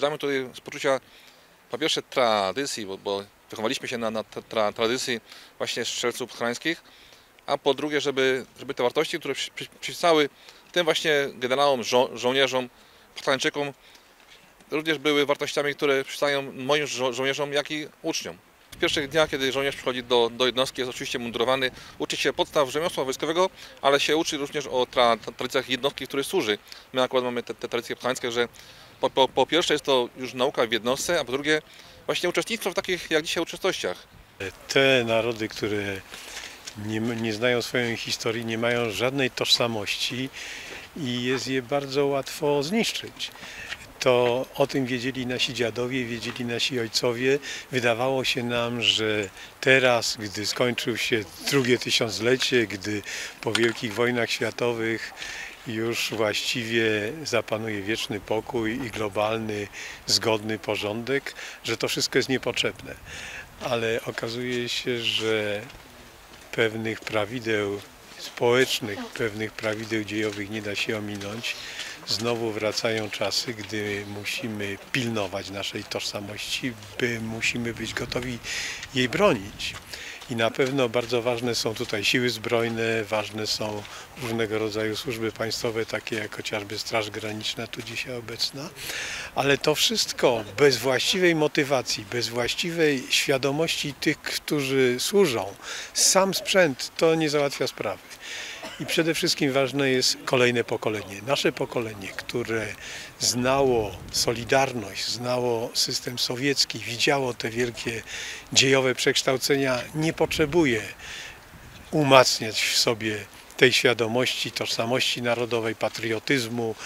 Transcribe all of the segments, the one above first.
przyjeżdżamy tutaj z poczucia po pierwsze tradycji, bo wychowaliśmy się na tradycji właśnie strzelców podhalańskich, a po drugie, żeby te wartości, które przypisały tym właśnie generałom, żołnierzom, podhalańczykom, również były wartościami, które przystają moim żołnierzom, jak i uczniom. W pierwszych dniach, kiedy żołnierz przychodzi do jednostki, jest oczywiście mundurowany, uczy się podstaw rzemiosła wojskowego, ale się uczy również o tradycjach jednostki, w której służy. My akurat mamy te tradycje podhalańskie, że po pierwsze jest to już nauka w jednostce, a po drugie właśnie uczestnictwo w takich jak dzisiaj uroczystościach. Te narody, które nie znają swojej historii, nie mają żadnej tożsamości i jest je bardzo łatwo zniszczyć. To o tym wiedzieli nasi dziadowie, wiedzieli nasi ojcowie. Wydawało się nam, że teraz, gdy skończył się drugie tysiąclecie, gdy po wielkich wojnach światowych już właściwie zapanuje wieczny pokój i globalny, zgodny porządek, że to wszystko jest niepotrzebne. Ale okazuje się, że pewnych prawideł społecznych, pewnych prawideł dziejowych nie da się ominąć. Znowu wracają czasy, gdy musimy pilnować naszej tożsamości, musimy być gotowi jej bronić. I na pewno bardzo ważne są tutaj siły zbrojne, ważne są różnego rodzaju służby państwowe, takie jak chociażby Straż Graniczna, tu dzisiaj obecna. Ale to wszystko bez właściwej motywacji, bez właściwej świadomości tych, którzy służą, sam sprzęt to nie załatwia sprawy. I przede wszystkim ważne jest kolejne pokolenie. Nasze pokolenie, które znało Solidarność, znało system sowiecki, widziało te wielkie dziejowe przekształcenia, nie potrzebuje umacniać w sobie tej świadomości, tożsamości narodowej, patriotyzmu,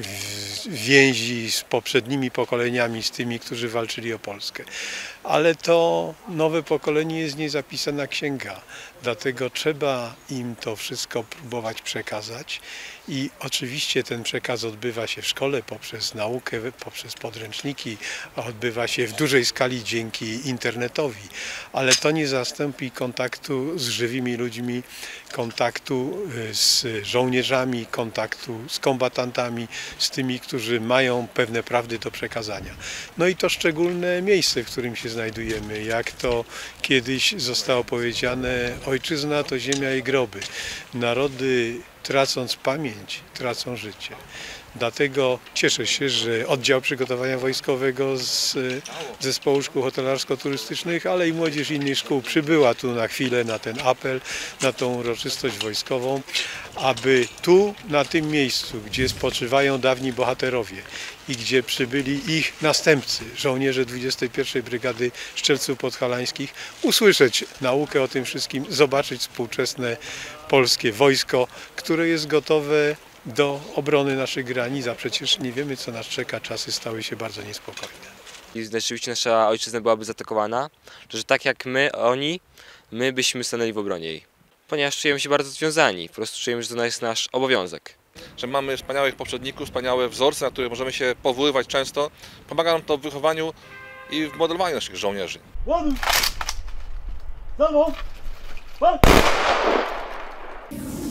więzi z poprzednimi pokoleniami, z tymi, którzy walczyli o Polskę. Ale to nowe pokolenie jest niezapisana księga, dlatego trzeba im to wszystko próbować przekazać i oczywiście ten przekaz odbywa się w szkole poprzez naukę, poprzez podręczniki, odbywa się w dużej skali dzięki internetowi, ale to nie zastąpi kontaktu z żywymi ludźmi, kontaktu z żołnierzami, kontaktu z kombatantami, z tymi, którzy mają pewne prawdy do przekazania. No i to szczególne miejsce, w którym się znajdujemy, jak to kiedyś zostało powiedziane, ojczyzna to ziemia i groby. Narody, tracąc pamięć, tracą życie. Dlatego cieszę się, że oddział przygotowania wojskowego z zespołu szkół hotelarsko-turystycznych, ale i młodzież innych szkół przybyła tu na chwilę na ten apel, na tą uroczystość wojskową, aby tu, na tym miejscu, gdzie spoczywają dawni bohaterowie i gdzie przybyli ich następcy, żołnierze 21. Brygady Strzelców Podhalańskich, usłyszeć naukę o tym wszystkim, zobaczyć współczesne polskie wojsko, które jest gotowe do obrony naszych granic, a przecież nie wiemy, co nas czeka, czasy stały się bardzo niespokojne. I rzeczywiście nasza ojczyzna byłaby zaatakowana, że tak jak my byśmy stanęli w obronie jej. Ponieważ czujemy się bardzo związani, po prostu czujemy, że to jest nasz obowiązek. Że mamy wspaniałych poprzedników, wspaniałe wzorce, na które możemy się powoływać często. Pomaga nam to w wychowaniu i w modelowaniu naszych żołnierzy. Ładuj! Za mną!